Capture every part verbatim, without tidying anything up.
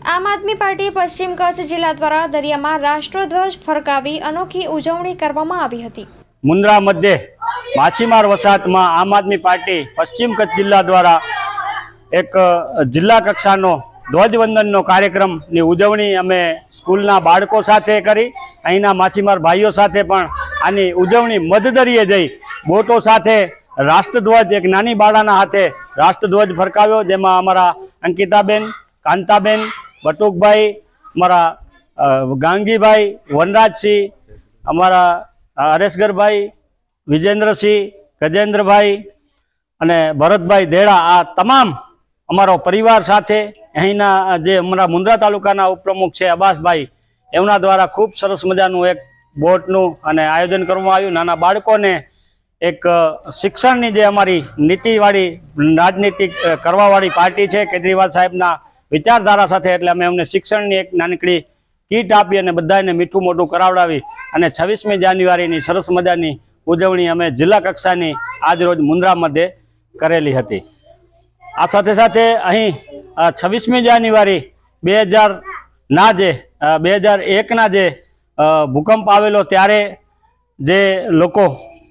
આમ આદમી પાર્ટી પશ્ચિમ કચ્છ જિલ્લા દ્વારા દરિયામાં રાષ્ટ્રધ્વજ ફરકાવી અનોખી ઉજવણી કરવામાં આવી હતી। મુન્દ્રા મધ્યે માછીમાર વસાહતમાં આમ આદમી પાર્ટી પશ્ચિમ કચ્છ જિલ્લા દ્વારા એક જિલ્લા કક્ષાનો ધ્વજવંદનનો કાર્યક્રમની ઉજવણી અમે સ્કૂલના બાળકો સાથે કરી। અહીંના માછીમાર ભાઈઓ સાથે પણ આની ઉજવણી મધદરિયે જઈ બોટો સાથે રાષ્ટ્રધ્વજ એક નાની બાળાના હાથે રાષ્ટ્રધ્વજ ફરકાવ્યો, જેમાં અમારા અંકિતાબેન, કાંતાબેન, બટુકભાઈ, અમારા ગાંગીભાઈ, વનરાજસિંહ, અમારા હરેશગરભાઈ, વિજેન્દ્રસિંહ, ગજેન્દ્રભાઈ અને ભરતભાઈ દેડા, આ તમામ અમારો પરિવાર સાથે અહીંના જે અમારા મુન્દ્રા તાલુકાના ઉપપ્રમુખ છે અબ્બાસભાઈ, એમના દ્વારા ખૂબ સરસ મજાનું એક બોટનું અને આયોજન કરવામાં આવ્યું। નાના બાળકોને એક શિક્ષણની જે અમારી નીતિવાળી રાજનીતિ કરવાવાળી પાર્ટી છે કેજરીવાલ સાહેબના વિચારધારા સાથે, એટલે અમે અમને શિક્ષણની એક નાનકડી કીટ આપી અને બધાને મીઠું મોટું કરાવડાવી અને છવ્વીસમી જાન્યુઆરીની સરસ મજાની ઉજવણી અમે જિલ્લા કક્ષાની આજરોજ મુન્દ્રા મધ્યે કરેલી હતી। આ સાથે સાથે અહીં છવ્વીસમી જાન્યુઆરી બે હજારના જે બે હજાર એકના જે ભૂકંપ આવેલો ત્યારે જે લોકો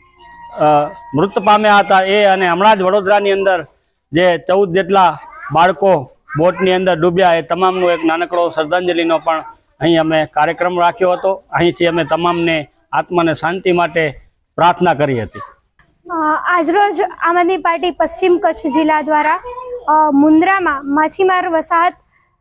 મૃત પામ્યા હતા એ, અને હમણાં જ વડોદરાની અંદર જે ચૌદ જેટલા બાળકો બોટની અંદર ડૂબ્યા, એ તમામનો એક નાનકડો શ્રદ્ધાંજલિનો પણ અહીં અમે કાર્યક્રમ રાખ્યો હતો। અહીંથી અમે તમામને આત્માને શાંતિ માટે પ્રાર્થના કરી હતી। આજરોજ આમ આદમી પાર્ટી પશ્ચિમ કચ્છ જિલ્લા દ્વારા મુન્દ્રામાં માછીમાર વસાહત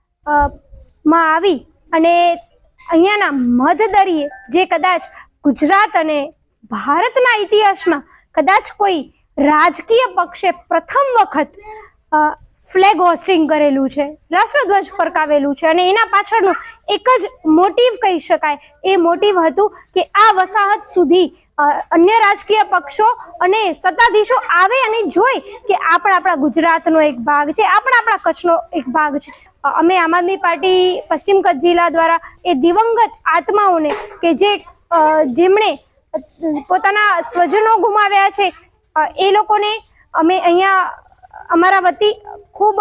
માં આવી અને અહીંયાના મધદરિયે જે કદાચ ગુજરાત અને ભારતના ઇતિહાસમાં કદાચ કોઈ રાજકીય પક્ષે પ્રથમ વખત ફ્લેગ હોસ્ટિંગ કરેલું છે, રાષ્ટ્રધ્વજ ફરકાવેલું છે, અને એના પાછળનું એક જ મોટિવ કહી શકાય, એ મોટિવ હતું કે આ વસાહત સુધી અન્ય રાજકીય પક્ષો અને સત્તાધીશો આવે અને જોઈ કે આપણા આપણા ગુજરાતનો એક ભાગ છે, આપણા આપણા કચ્છનો એક ભાગ છે। અમે આમ આદમી પાર્ટી પશ્ચિમ કચ્છ જિલ્લા દ્વારા એ દિવંગત આત્માઓને કે જે જેમણે પોતાના સ્વજનો ગુમાવ્યા છે એ લોકોને અમે અહીંયા અમારા વતી ખૂબ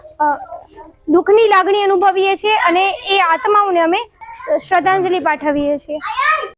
દુઃખની લાગણી અનુભવીએ છીએ અને એ આત્માઓને અમે શ્રદ્ધાંજલિ પાઠવીએ છીએ।